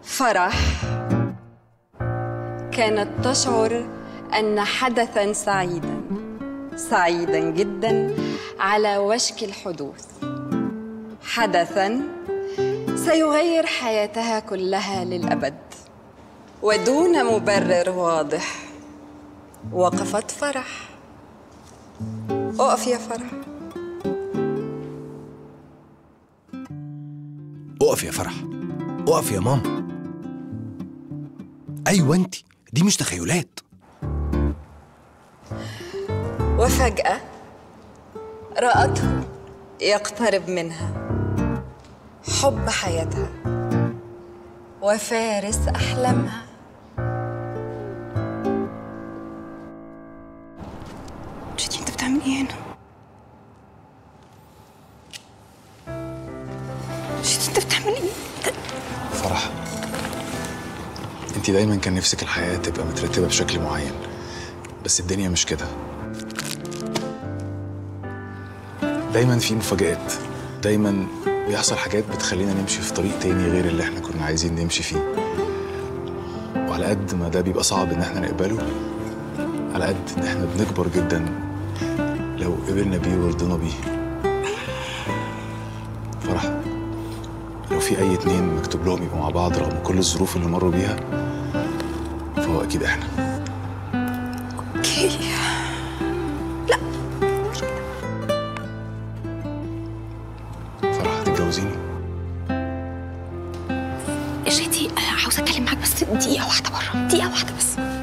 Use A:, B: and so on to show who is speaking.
A: فرح كانت تشعر أن حدثاً سعيداً جداً على وشك الحدوث، حدثاً سيغير حياتها كلها للأبد. ودون مبرر واضح وقفت فرح. اقف يا فرح.
B: اقف يا فرح، اقف يا ماما. ايوه انت، دي مش تخيلات.
A: وفجأة رأته يقترب منها، حب حياتها وفارس أحلامها.
C: جدي انت بتعمل ايه هنا؟ جدي انت بتعمل ايه؟
D: فرح، انت دايما كان نفسك الحياة تبقى مترتبة بشكل معين، بس الدنيا مش كده. دايما في مفاجآت، دايما بيحصل حاجات بتخلينا نمشي في طريق تاني غير اللي احنا كنا عايزين نمشي فيه. وعلى قد ما ده بيبقى صعب ان احنا نقبله، على قد ان احنا بنكبر جدا لو قبلنا بيه ورضينا بيه. فرح، لو في اي اتنين مكتوب لهم يبقوا مع بعض رغم كل الظروف اللي مروا بيها، فهو اكيد احنا.
C: اوكي. لا
D: فرح، هتتجوزيني؟
C: جدي انا عاوزه اتكلم معاك بس دقيقه واحده بره، دقيقه واحده بس.